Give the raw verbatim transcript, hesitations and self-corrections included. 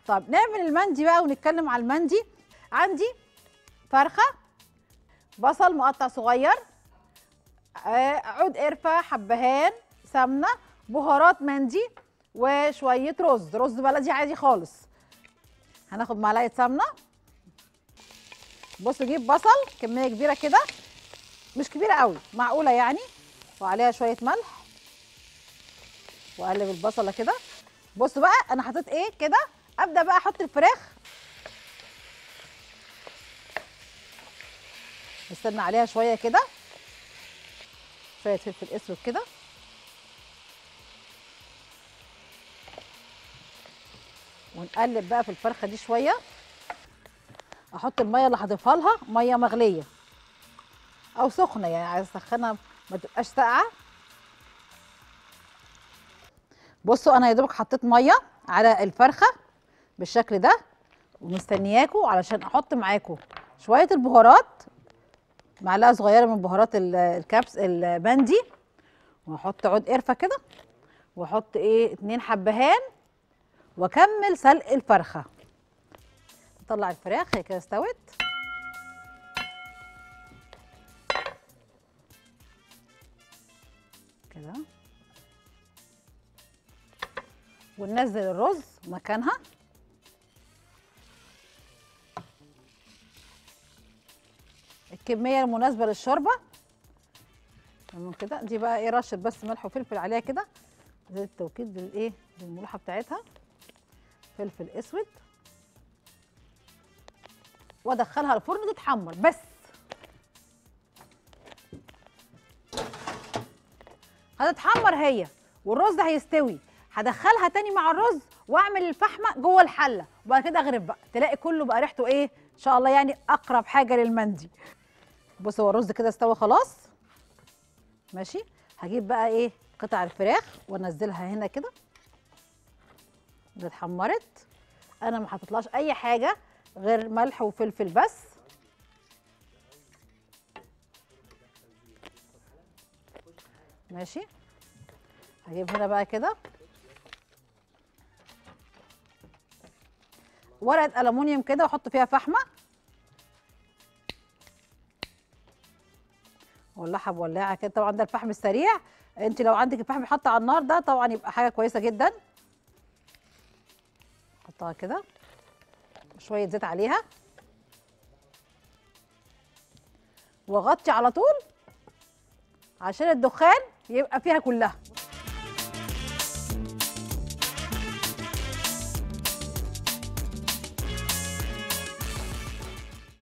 طب نعمل المندي بقى ونتكلم على المندي. عندي فرخه، بصل مقطع صغير، آه، عود قرفه، حبهان، سمنه، بهارات مندي، وشويه رز رز بلدي عادي خالص. هناخد معلقه سمنه. بصوا جيب بصل كميه كبيره كده، مش كبيره قوي، معقوله يعني، وعليها شويه ملح، واقلب البصله كده. بصوا بقى انا حطيت ايه كده، ابدا بقى احط الفراخ، نستنى عليها شويه كده، شويه فلفل اسود كده، ونقلب بقى في الفرخه دي شويه. احط الميه اللي هضيفها لها ميه مغليه او سخنه، يعني عايز اسخنها ما تبقاش ساقعه. بصوا انا يا دوبك حطيت ميه على الفرخه بالشكل ده، ومستنياكوا علشان احط معاكم شويه البهارات، معلقه صغيره من بهارات الكبس البندي، واحط عود قرفه كده، واحط ايه اتنين حبهان، واكمل سلق الفرخه. نطلع الفراخ هي كده استوت. كده وننزل الرز مكانها. الكميه المناسبه للشوربه تمام كده. دي بقى ايه رشه بس ملح وفلفل عليها كده زي التوكيد بالايه بالملوحه بتاعتها، فلفل اسود، وادخلها الفرن تتحمر. بس هتتحمر هي والرز هيستوي، هدخلها تاني مع الرز واعمل الفحمه جوه الحله، وبعد كده اغرف بقى، تلاقي كله بقى ريحته ايه ان شاء الله، يعني اقرب حاجه للمندي. بص هو الرز كده استوى خلاص. ماشي، هجيب بقى ايه قطع الفراخ وانزلها هنا كده، دي اتحمرت. انا ما حطيتلهاش اي حاجه غير ملح وفلفل بس. ماشي، هجيب هنا بقى كده ورقه ألمونيوم كده واحط فيها فحمه، ولعها بولاعه كده. طبعا ده الفحم السريع، انت لو عندك الفحم يحط على النار ده طبعا يبقى حاجه كويسه جدا. حطها كده، شويه زيت عليها، واغطي على طول عشان الدخان يبقى فيها كلها.